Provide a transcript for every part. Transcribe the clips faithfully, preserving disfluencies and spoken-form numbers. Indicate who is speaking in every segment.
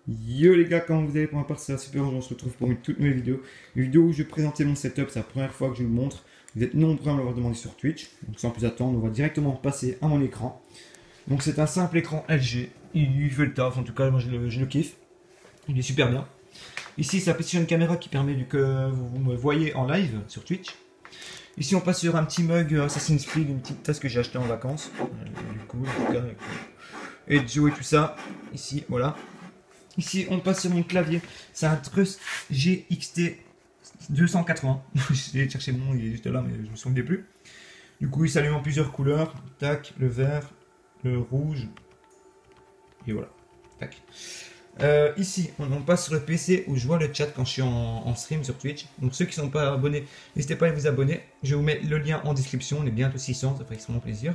Speaker 1: Yo les gars, comment vous allez? Pour ma part, c'est super. On se retrouve pour une toute nouvelle vidéo. Une vidéo où je vais présenter mon setup. C'est la première fois que je vous le montre. Vous êtes nombreux à me l'avoir demandé sur Twitch. Donc sans plus attendre, on va directement passer à mon écran. Donc c'est un simple écran L G. Il fait le taf. En tout cas, moi je le, je le kiffe. Il est super bien. Ici, ça positionne une caméra qui permet que vous me voyez en live sur Twitch. Ici, on passe sur un petit mug Assassin's Creed, une petite tasse que j'ai acheté en vacances. Du coup, et Joe et tout ça. Ici, voilà. Ici, on passe sur mon clavier. C'est un Trust G X T deux cent quatre-vingts. J'ai cherché mon nom, il est juste là, mais je me souviens plus. Du coup, il s'allume en plusieurs couleurs. Tac, le vert, le rouge. Et voilà. Tac. Euh, ici, on, on passe sur le P C où je vois le chat quand je suis en, en stream sur Twitch. Donc, ceux qui ne sont pas abonnés, n'hésitez pas à vous abonner. Je vous mets le lien en description. On est bientôt six cents, ça ferait extrêmement plaisir.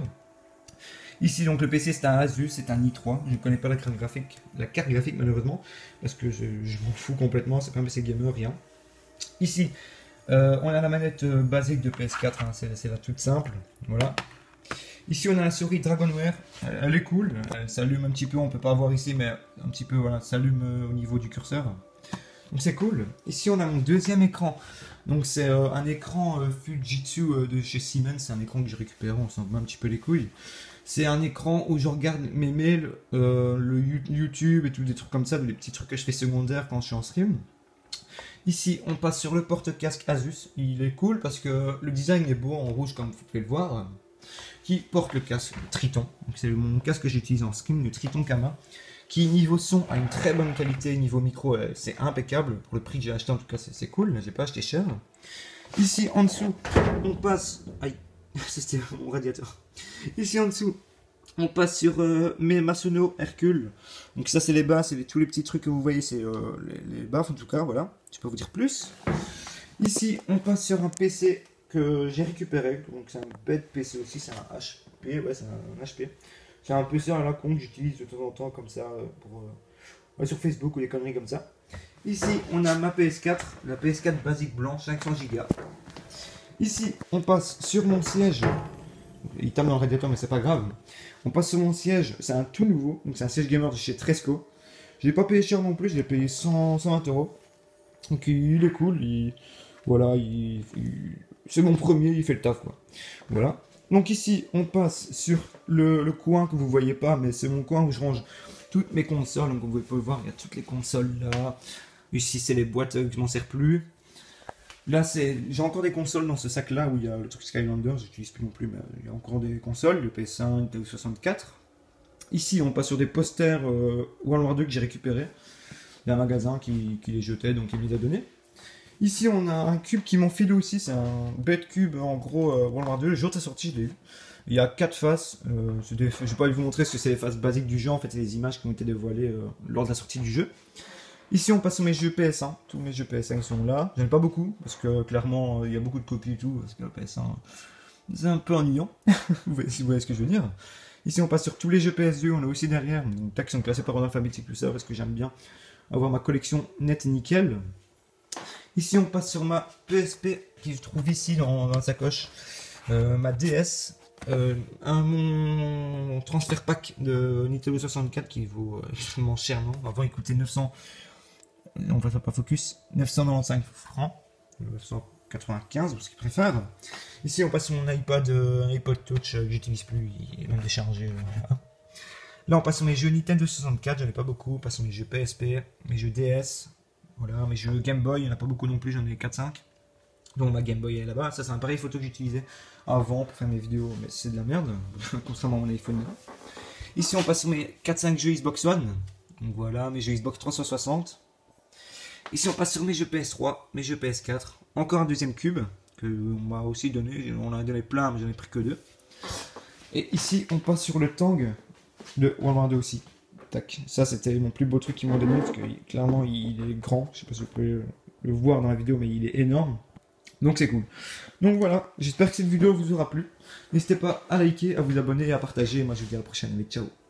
Speaker 1: Ici, donc le P C, c'est un Asus, c'est un i trois. Je ne connais pas la carte graphique, la carte graphique malheureusement, parce que je, je m'en fous complètement. C'est pas un P C gamer, rien. Ici, euh, on a la manette euh, basique de P S quatre, hein, c'est la toute simple. Voilà. Ici, on a la souris Dragonware. Elle, elle est cool. Elle s'allume un petit peu. On peut pas voir ici, mais un petit peu, voilà, s'allume euh, au niveau du curseur. Donc c'est cool. Ici, on a mon deuxième écran. Donc c'est euh, un écran euh, Fujitsu euh, de chez Siemens. C'est un écran que j'ai récupéré. On s'en bat un petit peu les couilles. C'est un écran où je regarde mes mails, euh, le YouTube et tout, des trucs comme ça, des petits trucs que je fais secondaires quand je suis en stream. Ici, on passe sur le porte-casque Asus. Il est cool parce que le design est beau en rouge, comme vous pouvez le voir. Qui porte le casque Triton. C'est mon casque que j'utilise en stream, le Triton Kama. Qui, niveau son, a une très bonne qualité. Niveau micro, c'est impeccable. Pour le prix que j'ai acheté, en tout cas, c'est cool. J'ai pas acheté cher. Ici, en dessous, on passe... Aïe, c'était mon radiateur. Ici en dessous, on passe sur euh, mes Masono Hercule. Donc ça c'est les bas, c'est tous les petits trucs que vous voyez, c'est euh, les, les baffes en tout cas, voilà. Je peux vous dire plus. Ici on passe sur un P C que j'ai récupéré, donc c'est un bête P C aussi, c'est un H P, ouais c'est un H P. C'est un P C à la con que j'utilise de temps en temps comme ça, euh, pour, euh, ouais, sur Facebook ou des conneries comme ça. Ici on a ma P S quatre, la P S quatre basique blanche, cinq cents giga. Ici on passe sur mon siège. Il tape dans le radiateur, mais c'est pas grave. On passe sur mon siège, c'est un tout nouveau. Donc c'est un siège gamer de chez Tresco. Je l'ai pas payé cher non plus, je l'ai payé cent, cent vingt euros. Donc il est cool. Il, voilà, il, il, c'est mon premier, il fait le taf quoi. Voilà. Donc ici, on passe sur le, le coin que vous voyez pas, mais c'est mon coin où je range toutes mes consoles. Donc vous pouvez voir, il y a toutes les consoles là. Ici, c'est les boîtes que je m'en sers plus. Là, c'est, j'ai encore des consoles dans ce sac-là où il y a le truc Skylander, j'utilise plus non plus, mais il y a encore des consoles, le P S un, Nintendo soixante-quatre. Ici, on passe sur des posters euh, World War deux que j'ai récupérés. Il y a un magasin qui, qui les jetait, donc il me les a donnés. Ici, on a un cube qui m'ont filé aussi, c'est un bête cube, en gros, euh, World War deux. Le jour de sa sortie, je l'ai eu. Il y a quatre faces, euh, des, je vais pas vous montrer ce que c'est les faces basiques du jeu, en fait, c'est les images qui ont été dévoilées euh, lors de la sortie du jeu. Ici, on passe sur mes jeux P S un. Tous mes jeux P S un sont là. J'en ai pas beaucoup, parce que clairement, il y a beaucoup de copies et tout, parce que le P S un, c'est un peu ennuyant, si vous voyez ce que je veux dire. Ici, on passe sur tous les jeux P S deux. On a aussi derrière, donc, tac, qui sont classés par ordre alphabétique, tout ça, parce que j'aime bien avoir ma collection nette et nickel. Ici, on passe sur ma P S P, qui se trouve ici dans, dans la sacoche. Euh, ma D S. Euh, un, mon transfert pack de Nintendo soixante-quatre qui vaut extrêmement cher, non? Avant, il coûtait neuf cents. On va faire pas focus. neuf cent quatre-vingt-quinze francs. neuf cent quatre-vingt-quinze, parce qu'il préfère. Ici, on passe sur mon iPad, euh, iPod Touch euh, que j'utilise plus. Il est même déchargé. Euh, Là, on passe sur mes jeux Nintendo soixante-quatre. J'en ai pas beaucoup. On passe sur mes jeux P S P, mes jeux D S. Voilà, mes jeux Game Boy. Il n'y en a pas beaucoup non plus. J'en ai quatre cinq. Donc ma Game Boy est là-bas. Ça, c'est un appareil photo que j'utilisais avant pour faire mes vidéos. Mais c'est de la merde. Contrairement à mon iPhone. Ici, on passe sur mes quatre cinq jeux Xbox One. Donc voilà, mes jeux Xbox trois cent soixante. Ici, on passe sur mes jeux P S trois, mes jeux P S quatre. Encore un deuxième cube que on m'a aussi donné. On en a donné plein, mais j'en ai pris que deux. Et ici, on passe sur le Tang de World War deux aussi. Tac. Ça, c'était mon plus beau truc qu'ils m'ont donné parce que clairement, il est grand. Je sais pas si vous pouvez le voir dans la vidéo, mais il est énorme. Donc c'est cool. Donc voilà, j'espère que cette vidéo vous aura plu. N'hésitez pas à liker, à vous abonner et à partager. Moi, je vous dis à la prochaine. Allez, ciao.